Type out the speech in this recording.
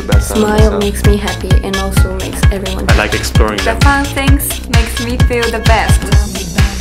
the best out of Smile myself. makes me happy and also makes everyone I like exploring The them. fun things makes me feel the best.